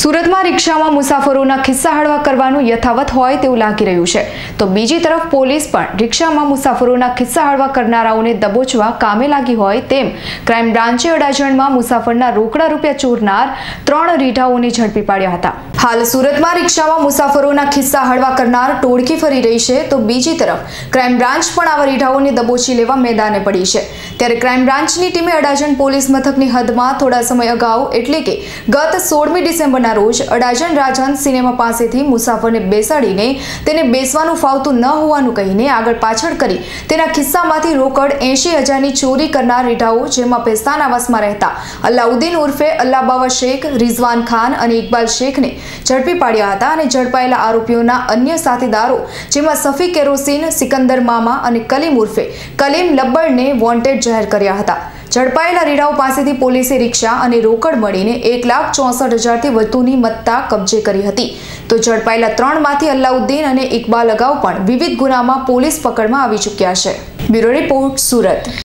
સુરતમાં રિક્ષામાં મુસાફરોના ખિસ્સા હળવા કરવાનું યથાવત હોય તેવું લાગી રહ્યું છે, તો બીજી તરફ પોલીસ પણ રિક્ષામાં મુસાફરોના ખિસ્સા હળવા કરનારાઓને દબોચવા કામે લાગી હોય તેમ ક્રાઇમ બ્રાન્ચે અડાજણમાં મુસાફરના રોકડા રૂપિયા ચોરનાર 3 રીઢાઓને ઝડપી પાડ્યા હતા। હાલ સુરતમાં રિક્ષામાં મુસાફરોના ખિસ્સા હળવા કરનાર ટોળકી ફરી રહી છે, તો બીજી તરફ ક્રાઇમ બ્રાન્ચ પણ આવા રીઢાઓને દબોચી લેવા મેદાને પડી છે। ત્યારે ક્રાઇમ બ્રાન્ચની ટીમે અડાજણ પોલીસ મથકની હદમાં થોડા સમય અગાઉ એટલે કે ગત 16મી ડિસેમ્બરના રોજ અડાજણ રાજહંસ સિનેમા પાસેથી મુસાફરને બેસાડીને તેને બેસવાનું ફાવતું ન હોવાનું કહીને આગળ પાછળ કરી તેના ખિસ્સામાંથી રોકડ 80,000ની ચોરી કરનાર રીઢાઓ, જેમાં પેસ્તાન આવાસમાં રહેતા અલ્લાઉદ્દીન ઉર્ફે અલ્લાબાવા શેખ, રિઝવાન ખાન અને ઇકબાલ શેખને ઝડપી પાડ્યા હતા અને ઝડપાયેલા આરોપીઓના અન્ય સાથીદારો જેમાં સફી કેરોસીન, સિકંદર મામા અને કલીમ ઉર્ફે કલીમ લબ્બડને વોન્ટેડ જાહેર કર્યા હતા। ઝડપાયેલા રીઢાઓ પાસેથી પોલીસે રિક્ષા અને રોકડ મળીને 1,64,000થી વધુની મત્તા કબજે કરી હતી। તો ઝડપાયેલા 3માંથી અલ્લાઉદ્દીન અને ઇકબાલ અગાઉ પણ વિવિધ ગુનામાં પોલીસ પકડમાં આવી ચૂક્યા છે। Bureau report, Surat.